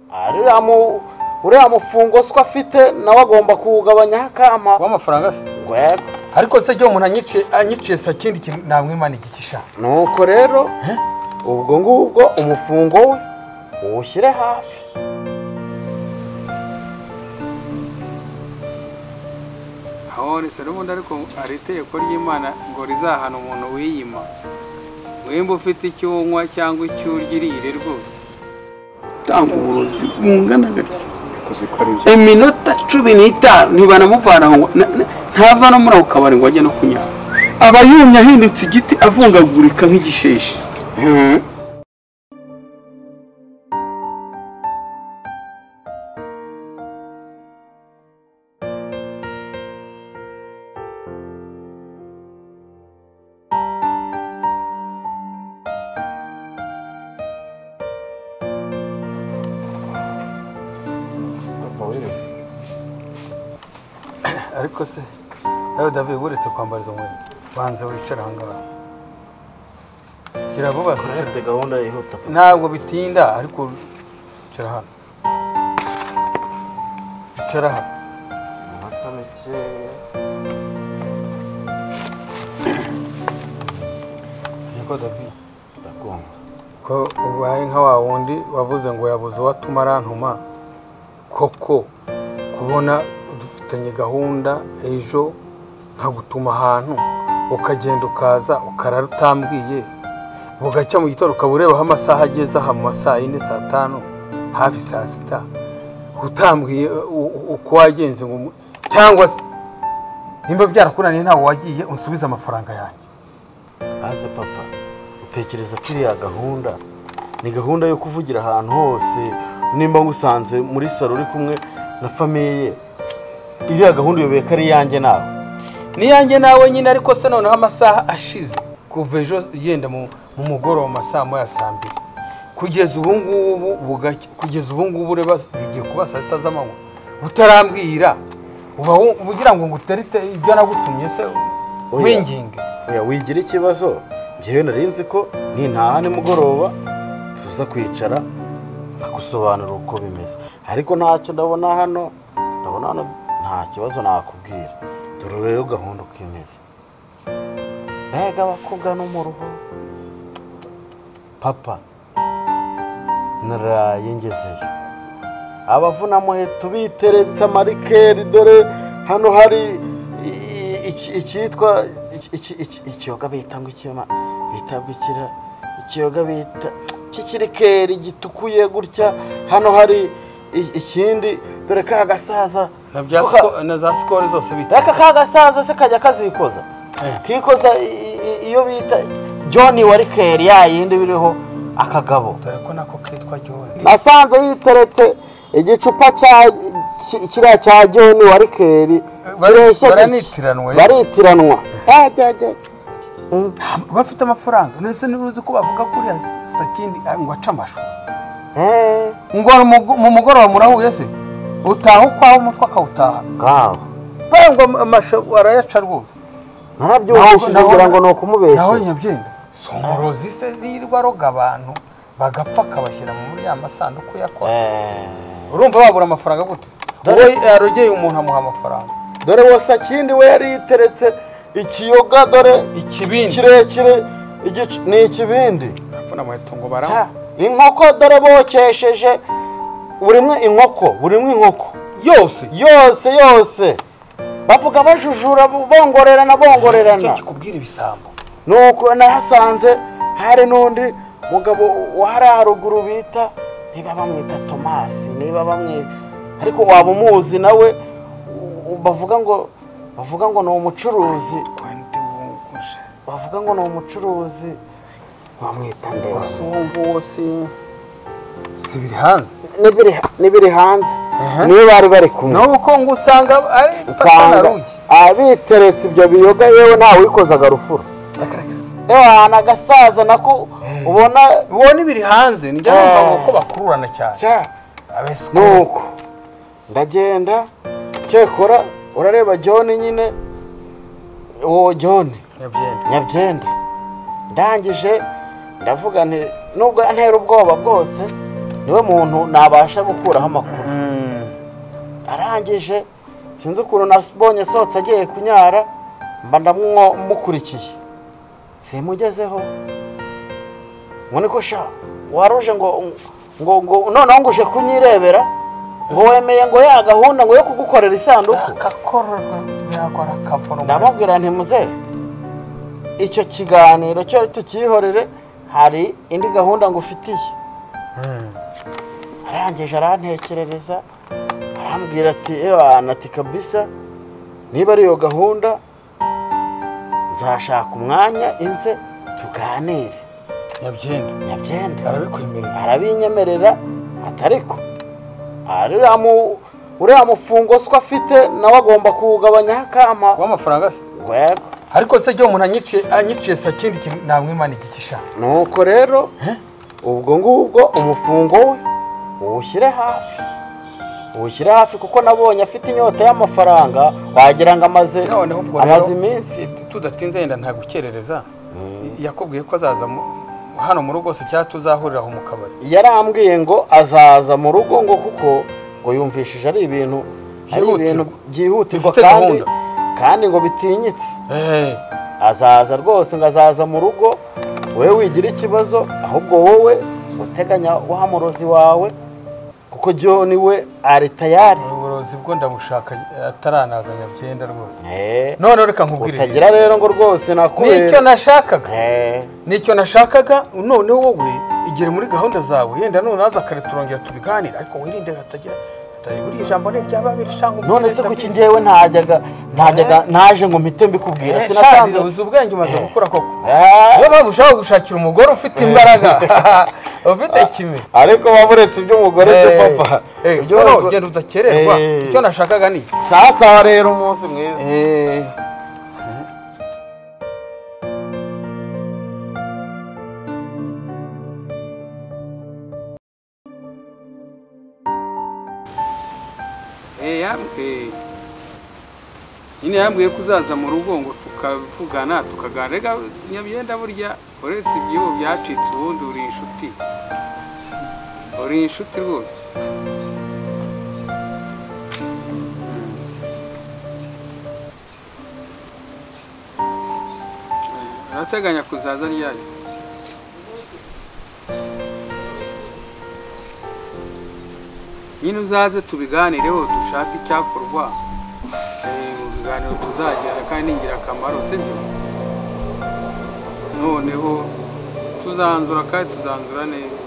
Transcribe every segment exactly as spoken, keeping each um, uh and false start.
Ariya mu uriya mufungo siko afite nawe agomba kuwugabanya akama w'amafaranga se ngwego ariko se cyo umuntu anyiciye anyiciye sa kindi kintu namwimana igikisha nuko rero ubwo ngubwo umufungo we uwushyire hafi aho ni se n'ubundi ariko ari itegeko ry'Imana ngo rizahana umuntu wiyima wemba ufite icyo unywa cyangwa icyo urya irire rwose tanga uburozi bungana gutya iminota cumi n'itanu ntibanamuvana aho ntava no muri ako kabari ngo ajye no kunyara aba yumye ahindutse igiti avungagurika nk'igisheshi ariko se nawe David buretse kwambariza umwe banze wicara hangaha kira vuba se afite gahunda yihuta ntabwo bitinda ariko cara hano cara hano matameke niko David ndakumva ko ubaye nka wa wundi wavuze ngo yabuze watuma arantuma koko kubona dufitanye gahunda ejo nkagutuma ahantu ukagenda ukaza ukarara utambwiye bugacya mu gitondo ukaburebaho amasaha ageze aha mu masaha yine saa tanu hafi saa sita utambwiye uko wagenze ngo cyangwa se nimba byarakunaniye ntawe wagiye unsubiza amafaranga yanjye aze papa utekereza kiriya gahunda ni gahunda yo kuvugira ahantu hose nimba ngusanze muri salo uri kumwe na famiye iriya gahunda yobeye ko ari yanjye nawe ni yanjye nawe nyine ariko se noneho amasaha ashize kuva ejo yenda mu mugoroba mu masaha moya saa mbiri kugeza ubu ngubu bugacya kugeza ubu ngubu ureba bigiye kuba saa sita z'amanywa utarambwira uba ugira ngo nguterite ibyo nagutumye se winginge oya wigira ikibazo njyewe narinzi ko nintaha nimugoroba tuza kwicara nkagusobanura uko bimeze ariko ntacyo ndabona hano ndabona hano nta kibazo nakubwira dore rero gahunda uko imeze mbega abakobwa no mu ruhu papa naraye ngezeyo abavuna muheto biteretse amarikeri dore hano hari icyitwa ikiyoga bita ngo ikima bitabwa ikira ikiyoga bita cy'ikirikeri gitukuye gutya hano hari ikindi dore ka gasaza na za skore zose bita reka ka gasaza se kajya kazikoza kikoza iyo bita John Warikeri ya yindi biriho akagabo dore ko nako kitwa John nasanze yiteretse igicupa cya kiriya cya John Warikeri baranitiranywe baritiranwa ajya bafite amafaranga nese niruzi ko bavuga kuri sakindi ngo aca amashu eh ngo mu mugoroba murahuye se utaha ukwaho umutwe akawutaha ngaho ngo amashu arayaca rwose narabyumvishije ngira ngo no kumubeshya naho nyabyenda somorozi se yirwa roga abantu bagapfa kabashyira muri ya masanduku yakora urumva babura amafaranga gute wowe yarogeye umuntu amuha amafaranga dore wose akindi we yari yiteretse ikiyoga dore ikibindi kirekire ni ikibindi apfuna muheto ngo bara inkoko dore bokesheje burimwe inkoko burimwe inkoko yose yose yose bavuga bajujura bongorerana bongorerana kikubwira ibisambo nuko nahasanze hari nundi mugabo wahari haruguru bita niba bamwita Tomasi niba bamwe ariko waba umuzi nawe bavuga ngo bavuga ngo ni umucuruzi bavuga ngo ni umucuruzi bamwita ndeba sombo wose sibiri hanze nibiri hanze niyo bari bari kumwe nuko ngo usanga ari nsanga abiteretse ibyo biyoga yewe ntawe wikozaga rufuro ewa nagasaza nako ubona ubona ibiri hanze nijya numva ko bakururana cyane nuko ndagenda cyekora urareba John nyine uwo John nyabyenda nyabyenda ndangije ndavuga nti nubwo antera ubwoba bwose niwe muntu nabasha gukuraho amakuru. Arangije sinzi ukuntu nabonye sohotse agiye kunyara mba ndamukurikiye simugezeho ngo niko sha waruje ngo ngo ngo noneho nguje kunyirebera ngo wemeye ngo ya gahunda ngo yo kugukorera isanduku akakororwa yakora kavoro. ndamubwira nti muze icyo kiganiro cyo tukihorere hari indi gahunda ngo ufitiye. Arangije arantekerereza arambwira ati ewa nati kabisa niba ari yo gahunda nzashaka umwanya inze tuganire. Nyabyenda Nyabyenda arabikwemerera arabinyemerera atariko ariya mu uriya mufungo siko afite nawe agomba kuwugabanya akama w'amafaranga se. Ngwego ariko se cyo umuntu anyiciye anyiciye sa kindi namwimana igikisha. Nuko rero ubwo ngubwo umufungo we uwushyire hafi uwushyire hafi kuko nabonye afite inyota y'amafaranga wagira ngo amaze amaze iminsi. Tudatinze yenda nta gukerereza yakubwiye ko azaza hano mu rugo se cyangwa tuzahurira aho mu kabari. Yarambwiye ngo azaza mu rugo ngo kuko ngo yumvishije ari ibintu ari ibintu byihutirwa kandi kandi ngo bitinyitse. Azaza rwose ngo azaza mu rugo wewe wigira ikibazo ahubwo wowe uteganya wahamurozi wawe kuko John we ari tayari. Uburozi bwo ndabushaka ataranaza Nyabyenda rwose. Eh none reka nkubwire utagira rero ngo rwose nakubera nicyo nashakaga. Eh nicyo nashakaga none wowe igere muri gahunda zawe yenda none naza kare turongera tubiganira ariko wirinde hatagira atari buri ijambo ne ryababiri shangu. None se kuki ngewe ntajyaga ntajyaga naje ngo mpite mbikubwira sinasanze uzi ubwenge umaze gukura koko. Niyo mpamvu ushaka gushakira umugore ufite imbaraga ufite kimwe ariko wamuretse iby'umugore se papa. Ibyo genda udakererwa icyo nashakaga ni sasa rero umunsi mwiza. Eh nyine yambwiye kuzaza mu rugo ngo tukavugana tukaganira. Nyabyenda burya uretse ibyo byacitse ubundi uri inshuti uri inshuti rwose. arateganya kuzaza ryari? Nyine uzaze tubiganireho dushaka icyakorwa mu biganiro tuzagera kandi ingirakamaro sibyo. Noneho tuzanzura kandi tuzanzura neza.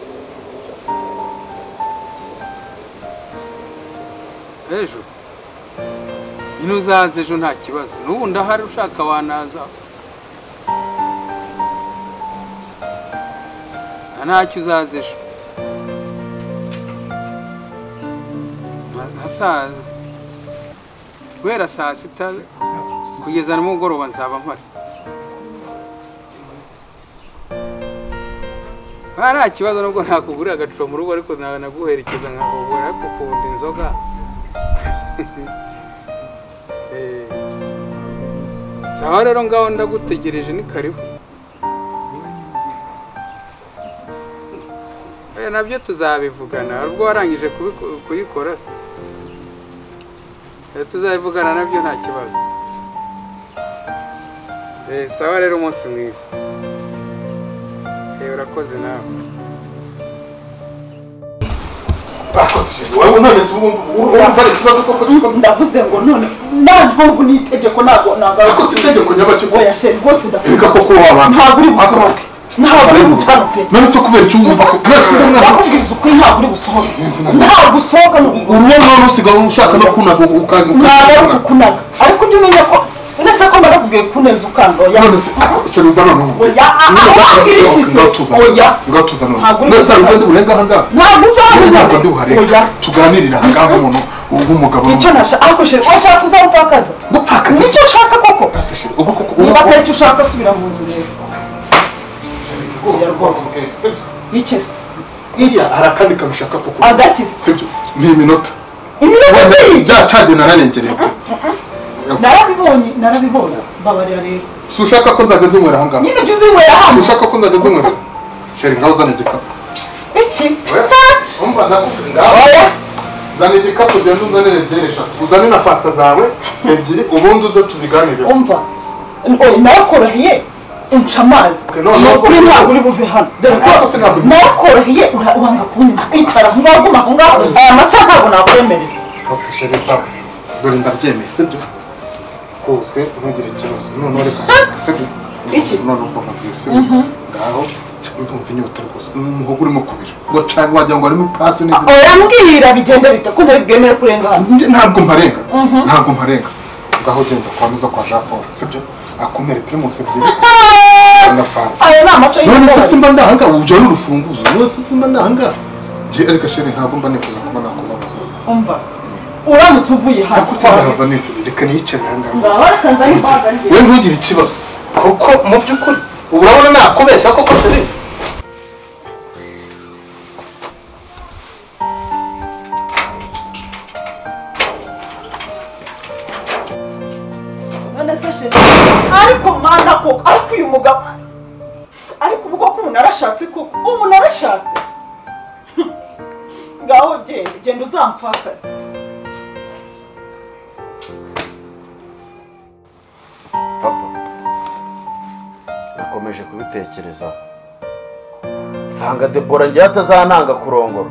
Ejo nyine uzaze ejo nta kibazo n'ubu ndahari ushaka wanaza ntacyo uzaze ejo guhera saa sita kugeza nimugoroba nzaba mpari. nta kibazo nubwo ntakugurira agacupa mu rugo ariko naguherekeza nkakugura ariko ukunda inzoga. Sawa rero ngaho ndagutegereje ni karibu. Nabyo tuzabivugana ubwo warangije kuyikora se tuzabivugana nabyo nta kibazo. Sawa rero umunsi mwiza. Urakoze nawe. Wowe none se urumva ikibazo koko ndavuze ngo none ntabwo ni itegeko ntabwo ntabwo ko si itegeko nyabaki oya she rwose ndavuga koko wabana ntabwo uri busohoke ntabwo uri busohoke none se kubera icyo wumva ko mwese ko mwana bakubwiza ukuri ntabwo uri busohoke ntabwo usohoka uruwo none usigaye ushaka no kunaga ukanga ntabwo kunaga ariko ujye umenya ko nese ko barakubwiye kuneza ukanga oya none se cyo numva none oya akubwira iki se oya ngatuza none nese ari ndi burenga hanga ntabwo uzavuga ntabwo ndi buhare tuganirira hanga umuntu umugabo icyo nasha ariko she washaka kuzamupfakaza gupfakaza nicyo ushaka koko ubwo koko niba atari icyo ushaka subira mu nzu rero iki se iki arakandi kamushaka koko agakize sibyo ni iminota iminota se bya cage nararengereye narabibonye narabibonye babarira rero si ushaka ko nzajya nzinywera hanga nyine ujye uzinywera hano si ushaka ko nzajya nzinywera sheri ngaho uzane igikapu iki iki umva ndakubwira ngaho zana igikapu genda unzanire ebyiri eshatu uzane na fanta zawe ebyiri ubundi uze tubiganireho umva narakoroheye unca amazi kuri ntabwo uri buve hano narakoroheye uranga kunyuma icara aho ngaho guma aho ngaho aya masaha ntabwo nakwemerera okishere sawa dore ndabyemeye sibyo rwose ntugire ikibazo none reka sibyo iki none upfa mubwira sibyo ngaho ndumva inyota rwose umuhogo urimo kubira ngo cane wagira ngo harimo ipasi n'izindi oyambwira bigende bite ko ntari bwemere kurenga hano ntabwo mparenga ntabwo mparenga ngaho genda kwamiza kwa Jean Paul sibyo akomere primus ebyiri na fanta aya ni amaco none se simba ndahanga ujya n'urufunguzo none se simba ndahanga nje ariko sheri ntabwo mba nifuza kuba nakubabuza umva uramutse uvuye hano ariko se ndahava nifite reka niyicare hanga ngaho reka nzane imbaga ngiye we ntugire ikibazo kuko mu by'ukuri ubu urabona nakubeshya koko sheri ariko mana koko ariko uyu mugabo ariko ubu koko ubu narashatse koko ubu narashatse ngaho genda genda uzampfakaze papa nakomeje kubitekerezaho nsanga Debora ngiye atazananga kurongora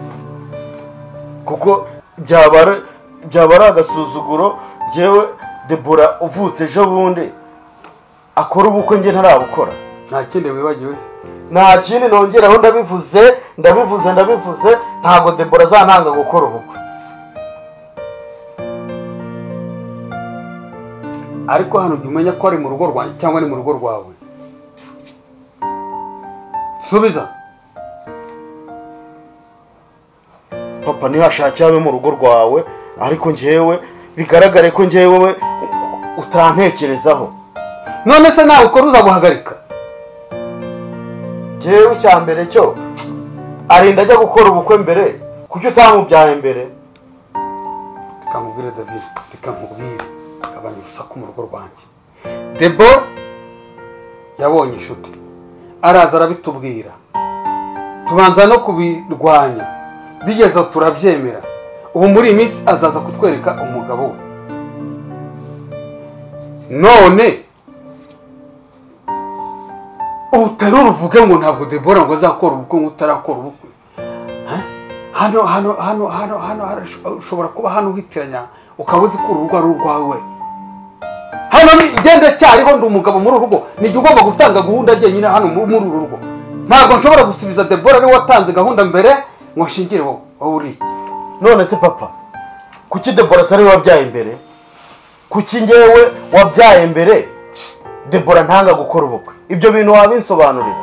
kuko byaba ari agasuzuguro njyewe Debora uvutse ejo bundi akora ubukwe nge ntarabukora nta kindi wibagiwe nta kindi nongeraho ndabivuze ndabivuze ndabivuze ntabwo Debora azantanga gukora ubukwe ariko hano ujya umenya ko ari mu rugo rwanjye cyangwa ni mu rugo rwawe subiza papa ntihashake habe mu rugo rwawe ariko njyewe bigaragare ko njyewe utantekerezaho none se nawe ukora uzaguhagarika njyewe icya mbere cyo arinda ajya gukora ubukwe mbere kuki utamubyaye mbere reka nkubwire David reka nkubwire gabanya urusaku mu rugo rwanjye Debora yabonye inshuti araza arabitubwira tubanza no kubirwanya bigeze turabyemera ubu muri iyi minsi azaza kutwereka umugabo we none uterura uvuge ngo ntabwo Debora ngo azakora ubukwe ngo utarakora ubukwe hano hano hano hano hano ushobora kuba hano uhitiranya ukaba uzi ko urugo ari urwawe hano igenda cyariho ndi umugabo muri urugo nijye ugomba gutanga gahunda njyenyine hano muri uru rugo ntabwo nshobora gusubiza Debora niwe watanze gahunda mbere ngo nshingire wowe wowe uri iki none se papa kuki Debora atari wabyaye mbere kuki njyewe wabyaye mbere Debora ntanga gukora ubukwe ibyo bintu wabinsobanurira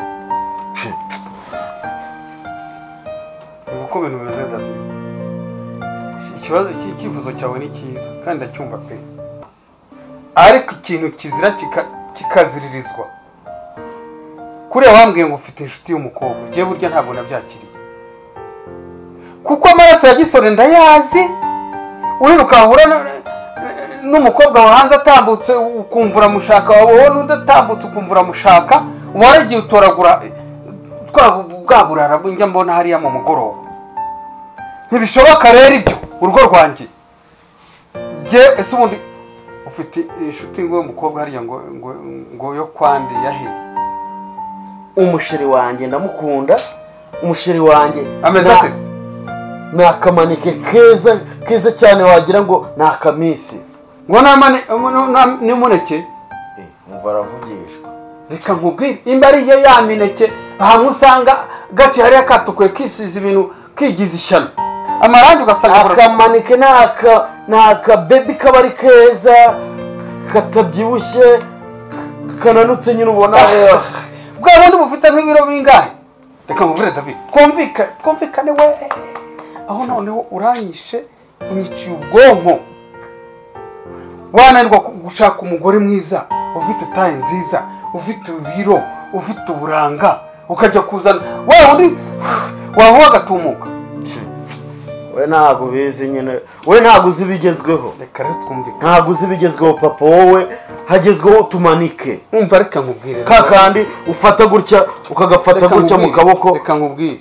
uko bintu bimeze David ikibazo cy'ikifuzo cyawe ni cyiza kandi ndacyumva pe ariko ikintu kizira kikaziririzwa kuriya wambwiye ngo ufite inshuti y'umukobwa ugiye burya ntabwo nabyakiriye kuko amaraso ya gisore ndayazi uriruka wahura n'umukobwa wahanze atambutse ukumva uramushaka wowe n'udatambutse ukumva uramushaka uba waragiye utoragura bwa burara njya mbona hariya mu mugoroba ntibishoboka rero ibyo urugo rwanjye jye ese ubundi ufite inshuti ngo y'umukobwa hariya ngo ngo yo kwandi yaheye umusheri wanjye ndamukunda umusheri wanjye ameze atese ni akamanike keza keza cyane wagira ngo ni akamisi ngo ni umuneke umva aravugishwa reka nkubwire imba ari yo ya mineke ahantu usanga gati hariya katukuye kisize ibintu kigize ishyano amarangi ugasanga akamanike ni aka bebi kaba ari keza katabyibushye kananutse nyine ubona bwa bundi bufite nk'ibiro bingahe reka nkubwire David twumvikane we aho noneho uranyishe unyiciye ubwonko wananirwa gushaka umugore mwiza ufite taye nziza ufite ibiro ufite uburanga ukajya kuzana wa wundi waho agatumuka we ntabwo ubizi nyine we ntabwo uzi ibigezweho reka rero twumvikane ntabwo uzi ibigezweho papa wowe hagezweho tumanike umva reka nkubwire ka kandi ufata gutya ukagafata gutya mu kaboko reka nkubwire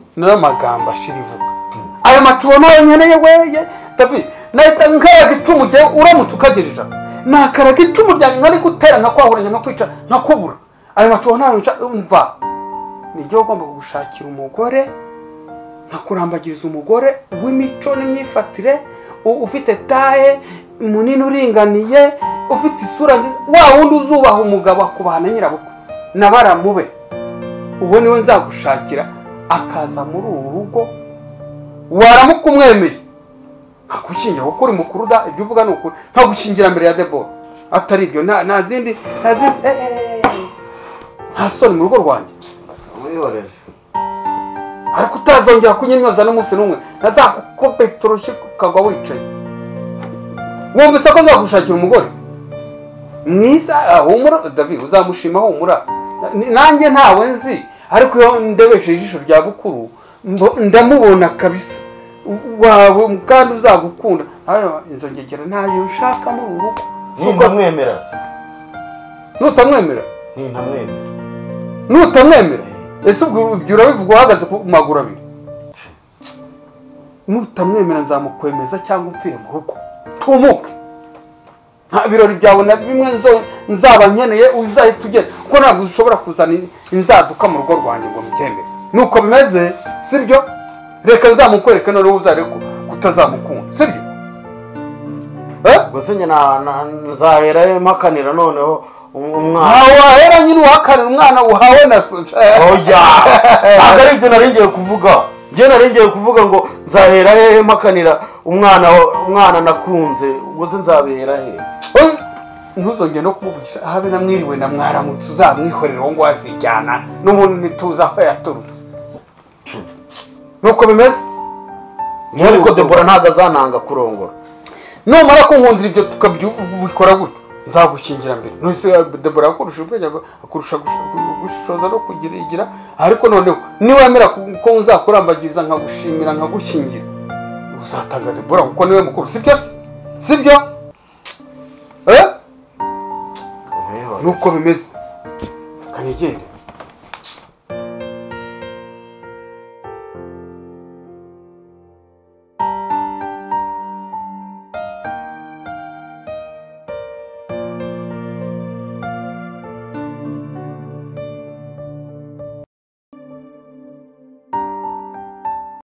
nayo magambo ashira ivuga aya macuho nayo nkeneye weye David nahita nkaraga icumu rye uramutse ukagerera nakaraga icumu ryanjye nkari gutera nkakwahuranya nkakwica nkakubura aya macuho nayo umva nijye ugomba gushakira umugore nkakurambagiriza umugore w'imico n'imyifatire ufite taye munini uringaniye ufite isura nziza wa wundi uzubaha umugabo akubahana nyirabukwe nabaramube uwo niwe nzagushakira akaza muri uru rugo waramuka umwemeye nkakushingira kuko uri mukuru da ibyo uvuga ni ukuri nkagushingira mbere ya Debora atari ibyo nta zindi nta zindi nta soni mu rugo rwanjye wihoreje ariko utazongera kunyinyoza n'umunsi n'umwe ntazakukopetoroshi ukagwa wicaye wumvise ko nzagushakira umugore mwiza humura David uzamushima humura nanjye ntawe nzi ariko iyo ndebesheje ijisho rya bukuru ndamubona kabisa wawe kandi uzagukunda inzongegera ntayo nshaka muri uru rugo ntutamwemera nutamwemera ntutamwemera nutamwemera ese ubwo ibyo urabivuga uhagaze ku maguru abiri nutamwemera nzamukwemeza cyangwa umfire mu rugo tumuke nta birori byawe na bimwe nzaba nkeneye uzahita ugenda kuko ntabwo ushobora kuzana inzaduka mu rugo rwanjye ngo mugende nuko bimeze sibyo reka nzamukwereke noneho uzare kutazamukunda sibyo gusa nyine nzahera mpakanira noneho umwana ntawe wahera nyine uhakanira umwana uhawe na soja oya ntabwo ari ibyo nari ngiye kuvuga njye nari ngiye kuvuga ngo nzahera hehe mpakanira umwana umwana nakunze gusa nzabera hehe ntuzongere no kumuvugisha habe namwiriwe na mwaramutse uzamwihorera uwo ngo wazijyana n'umuntu ntituzi aho yaturutse nuko bimeze ariko Debora ntabwo azananga kurongora numara kunkundira ibyo tukabikora gutyo nzagushingira mbere nose Debora akurusha ubwenge akurusha gushoza no kugira ariko noneho niwemera ko uzakurambagiza nkagushimira nkagushingira uzatanga Debora kuko niwe mukuru sibyo sibyo eh nuko bimeze kanigende